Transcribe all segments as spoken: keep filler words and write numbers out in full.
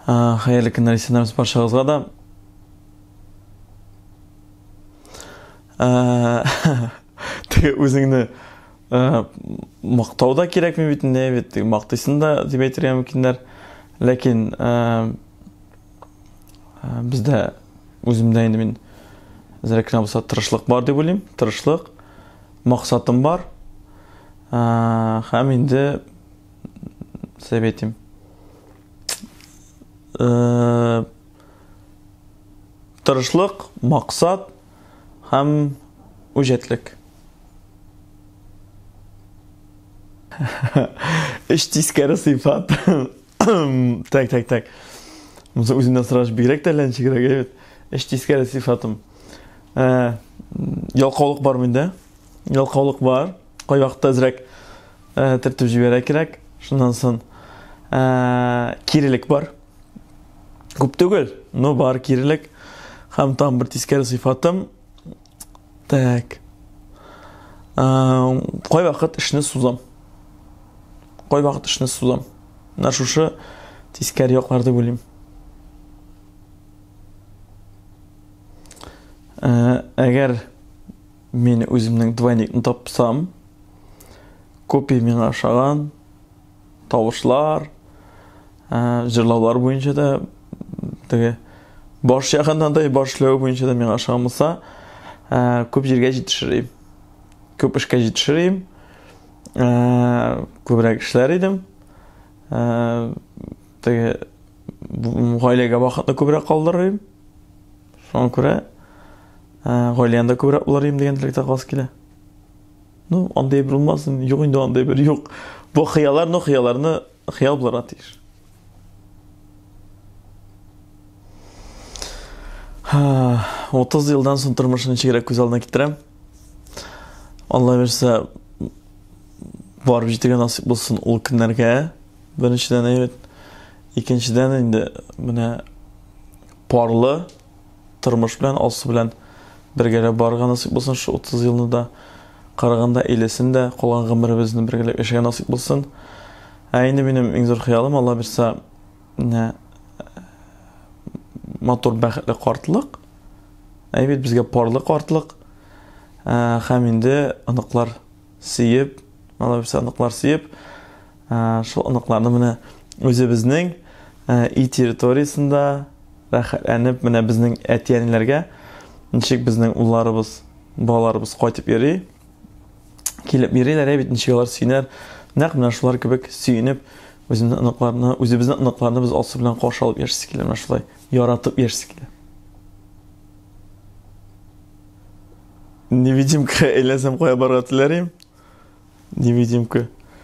Xayrli kunlar islarimiz barchangizga da. O'zingni maqtovda kerakmi bitinde bit maqtaysan da deb aytgan mumkinlar. Lekin bizda o'zimda endi men zerikna bo'lsa tirishlik bor deb o'ylayman. Tirishlik, maqsadim bor. Ham endi sebetim. Tirishlik, maqsad ham o'jetlik. İş tiskari sifat. Tak tak tak. Musa o'zimdan so'rash kerak tanlanishi kerak, evet. İş tiskari sifatim. Yalqovlik bor menda. Yalqovlik bor. Qo'y vaqtda azrak tirtib jibera kerak. Shundan so'ng kirilik bor. Ko'p tugul, no bor kirilik. Ham tam bir tiskari sifatim. Tak. Qo'y vaqt ishni suzam. Qo'y vaqt ishni suzam. Mana shu tiskari yoqlar deb o'ylayman. Agar men o'zimning dvaynikni topsam, ko'pi menga o'xshagan tovushlar, jirlovlar bo'yicha da dega bosh yaqindan da boshlov bo'yicha da menga o'xshagan bo'lsa, ko'p yerga yetishirdim. Ko'p ishga yetishirdim. Ko'proq ishlar edim. Dega oilaga vaqtni ko'proq qoldirdim. Shunga ko'ra oilamda ko'proq bo'larim degan tilakda qolsa kerak. No, onday bir olmasın. Yo'q endi onday bir yo'q. Bu xiyollar, no xiyollarni xiyol bilan atish. Ha, o'ttiz yildan so'ng turmushni chegara ko'z oldiga keltiram. Alloh bersa borib yetgan nasib bo'lsin ul kunlarga. Birinchidan evet, ikkinchidan endi buni porli turmush bilan, osi bilan birga borgan nasib bo'lsin. Shu o'ttiz yilni da qaraganda eylesin de qolgan g'umrimizni birgalab yashagan nasib bo'lsin. Endi mening eng zo'r xiyolim Alloh bersa motor baxtli qortliq. Evet, bizga porliq qortliq. Ham endi aniqlar siyib, Alloh bersa aniqlar siyib, shu aniqlarni mana o'zimizning i territoriyasida rahatlanib, mana bizning aytganlarga nechik bizning ullarimiz, bolalarimiz qaytib yeri, kelib yerilar, evet, nechiklar suyunar, naq mana shular kebek suyunib, o'zimizning aniqlarni, o'zimizning aniqlarni biz osi bilan qarshi olib yashashimiz kerak, mana shulay yaratib yashashimiz kerak. Невидимка eylesem qo'ya boratilarim. Невидимка.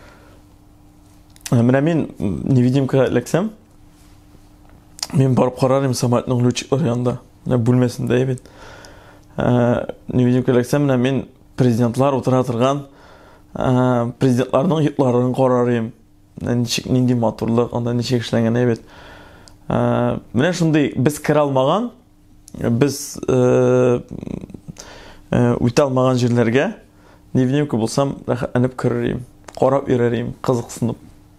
Mana men невидимка laksam, men borib qararım samolyotning lutchiklari yonida, bo'lmasida, evet. Невидимка laksam, mana men prezidentlar o'tira turgan prezidentlarning yurtlarini qararım. Nechik nindi motorliq, onda nechik ishlangan, evet. Mana shunday biz kira olmagan, biz o'ta olmagan yerlarga невидимка bo'lsam rahatlanib kirarim, qarab yurarim, qiziqsinib.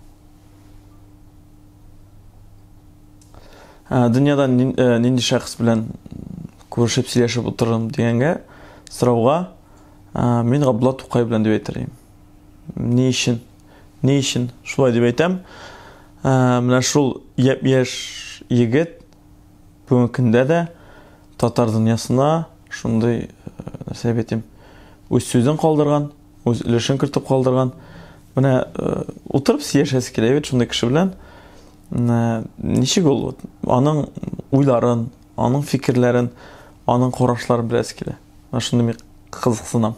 Dunyoda nindi shaxs bilan ko'rishib, silashib o'tirim deganga so'rovga men Abdulla To'qay bilan deb aytarim. Ne ishin? Ne ishin? Shulay deb aytam. Mana shu yap-yosh yigit bugungi kunda da Tatar dunyosida shunday sebetim o'z so'zini qoldirgan, o'z ulushini kiritib qoldirgan. Mana o'tirib yashashasi kerak, evet, shunday kishi bilan nechik ol, onun o'ylarin, onun fikrlarin, onun qarashlarini bilasiz kerak. Mana shunda men qiziqsinam.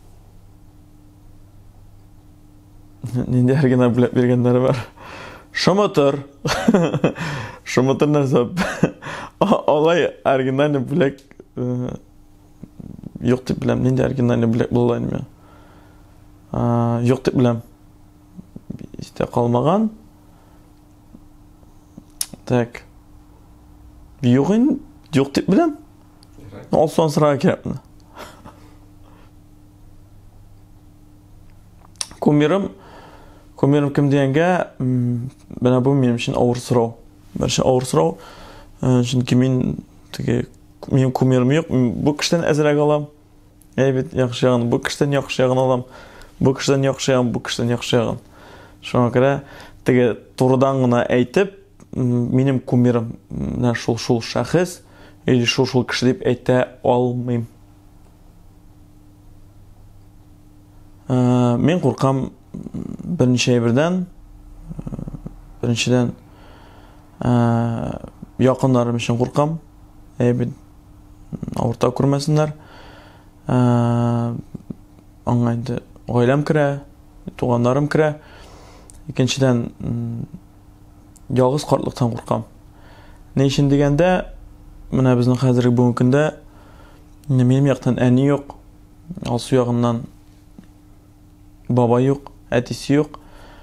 Endi hargina bilib berganlari bor. Shomotor. Shomotor narsa. Olay harginani bilak yo'q deb bilam. Endi harginani bilak bo'laymi men. Yo'q deb bilam. İşte qolmagan. Tak. Yo'qin, yo'q deb bilam. Olson sıra kerakmi? Kumirim, kumirim kim deganga, mana bu mening uchun og'ir so'rov. Берше авыр сорау. Чөнки мин теге минем кумирым юк. Бу кештән әзрәк алам. Әйбет яхшы ягын, бу кештән яхшы ягын алам. Бу кештән яхшы ягын, бу кештән яхшы ягын. Шуңа күрә теге турыдан гына әйтеп, минем кумирым менә шул шул шәхес, или шул шул кеше дип әйтә алмыйм. Мен куркам берничә әйбердән. Беренчедән якыннарым өчен куркам. Әйбет авырта күрмәсеннәр. Аңа инде гаиләм керә, туганнарым керә. Икенчедән ялгыз картлыктан куркам. Ни өчен дигәндә, менә безнең хәзерге бүгенге көндә минем яктан әни юк, алсу ягыннан баба юк, әтисе юк.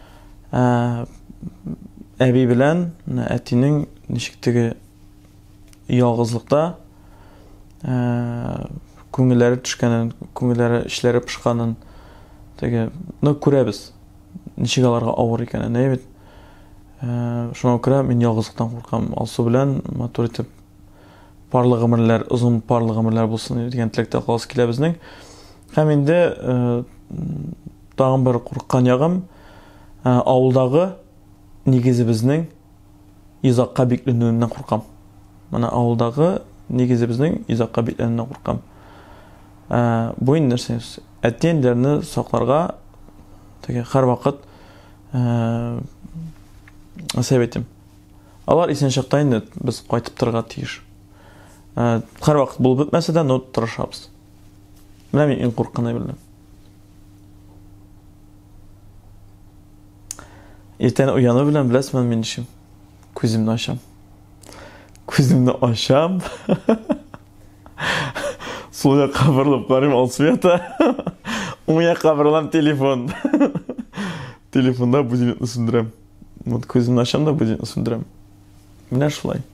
Әби белән әтинең ничек теге ялгызлыкта күңелләре төшкәнен, күңелләре эшләре пошканын теге ну күрәбез. Ничек аларга авыр икәнен, әйбет. Шуңа күрә мин ялгызлыктан куркам. Алсу белән матур итеп парлы гомерләр, озын парлы гомерләр булсын дигән теләктә каласы килә безнең. Һәм инде тагын бер курккан ягым авылдагы нигезебезнең изакка бикләнүеннән куркам. Менә авылдагы нигезебезнең изакка бикләнүеннән куркам. Бу инде нәрсә? Әтиәннәрне сакларга теге һәр вакыт сәбәтем. Алар исән чакта инде без кайтып торырга тиеш. Һәр вакыт булып бетмәсә дә, но тырышабыз. Менә мин иң курккан әйберләр. Иртән уяну белән беләсезме мин ничек? Күземне ачам. Күземне ачам. Сол якка борылып карыйм, алсу ята. Уң якка борылам, телефон. Телефонда будильникны сүндерәм. Вот күземне ачам да будильникны сүндерәм. Менә шулай.